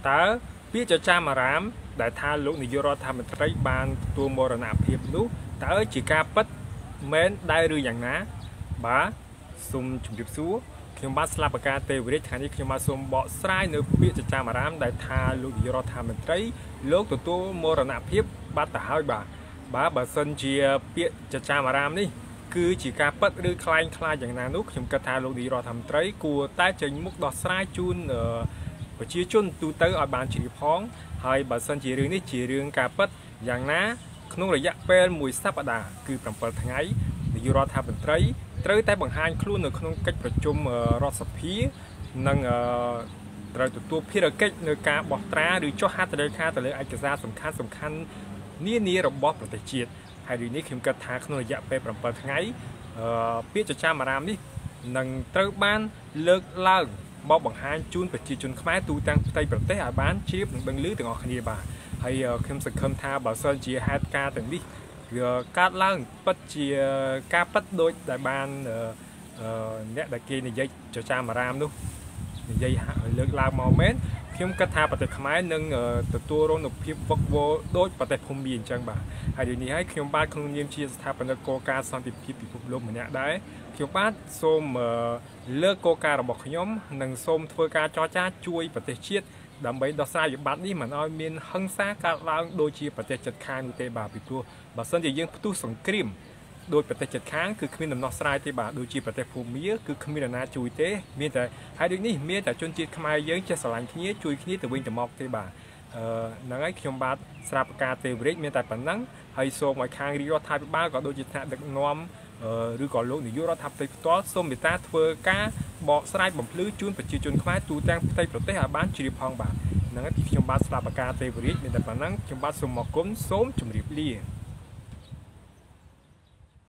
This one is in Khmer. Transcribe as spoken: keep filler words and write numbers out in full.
តើពាក្យចចាមអារាមដែលថាលោកនាយករដ្ឋមន្ត្រីបានទទួលមរណភាពនោះតើជាការពិតមែនដែរឬយ៉ាងណាបាទសូមជម្រាបសួរខ្ញុំបាទស្លាបកាទេវរាជថ្ងៃនេះខ្ញុំបាទសូមបកស្រាយនៅពាក្យចចាមអារាមដែលថាលោកនាយករដ្ឋមន្ត្រីលោកទទួលមរណភាពបាត់ទៅហើយបាទបាទបើសិនជាពាក្យចចាមអារាមនេះគឺជាការពិតឬคล้ายคล้ายយ៉ាងណានោះខ្ញុំគិតថាលោកនាយករដ្ឋមន្ត្រីគួរតែចេញមុខដោះស្រាយជូនប្រជាជនទូទៅឲ្យបានជ្រាបផងហើយបើសិនជារឿងនេះជារឿងការពិតយ៉ាងណាក្នុងរយៈពេលមួយសប្តាហ៍គឺប្រាំពីរថ្ងៃនាយករដ្ឋមន្ត្រីត្រូវតែបង្ហាញខ្លួននៅក្នុងកិច្ចប្រជុំរដ្ឋសភានិងត្រូវទទួលភារកិច្ចនៅការបោះត្រាឬចុះហត្ថលេខាទៅលើឯកសារសំខាន់សំខាន់នានារបស់ប្រទេសជាតិហើយរឿងនេះខ្ញុំគិតថាក្នុងរយៈពេលប្រាំពីរថ្ងៃពាក្យចចាមអារាមនេះនឹងត្រូវបានលើកឡើងមកបង្ហាញជូនប្រជាជនខ្មែរទូទាំងផ្ទៃប្រទេសឲ្យបានជ្រាបនិងដឹងឮទាំងអស់គ្នាបាទហើយខ្ញុំសង្ឃឹមថាបើសិនជាហេតុការណ៍ទាំងនេះវាកើតឡើងពិតជាការពិតដូចដែលបានអ្នកដែលគេនិយាយចចាមអារាមនោះនិយាយលើកឡើងមកមែនខ្ញុំគិតថាប្រទេសខ្មែរនឹងទទួលរងនូវភាពវឹកវរដូចប្រទេសភូមាអញ្ចឹងបាទហើយនេះហើយខ្ញុំបាទក្នុងនាមជាស្ថាបនិកគោលការណ៍សន្តិភាពពិភពលោកម្នាក់ដែរខ្ញុំបាទសូមលើកគោលការណ៍របស់ខ្ញុំនិងសូមធ្វើការចរចាជួយប្រទេសជាតិដើម្បីដោះស្រាយវិបត្តិនេះមិនឲ្យមានហិង្សាកើតឡើងដូចជាប្រទេសជិតខាងនោះទេបាទពីព្រោះបើសិនជាយើងផ្ទុះសង្គ្រាមដោយប្រទេសជិតខាងគឺគ្មានដំណោះស្រាយទេបាទដូចជាប្រទេសភូមាគឺគ្មានអ្នកណាជួយទេមានតែហើយដូចនេះមានតែជនជាតិខ្មែរយើងចេះស្រឡាញ់គ្នាជួយគ្នាទៅវិញទៅមកទេបាទអឺហ្នឹងហើយខ្ញុំបាទស្រាប់ការទេវរាជមានតែប៉ុណ្ណឹងហើយសូមឲ្យខាងរាជរដ្ឋាភិបាលក៏ដូចជាថ្នាក់ដឹកនាំឬក៏លោកនាយករដ្ឋមន្ត្រីផ្ទាល់សូមមេត្តាធ្វើការបកស្រាយបំភ្លឺជូនប្រជាជនខ្មែរទូទាំងផ្ទៃប្រទេសឲ្យបានជ្រាបផងបាទហ្នឹងហើយខ្ញុំបាទស្លាបកាទេវរាជមានតែប៉ុណ្ណឹងខ្ញុំបាទសូមអរគុណសូមជម្រាបលា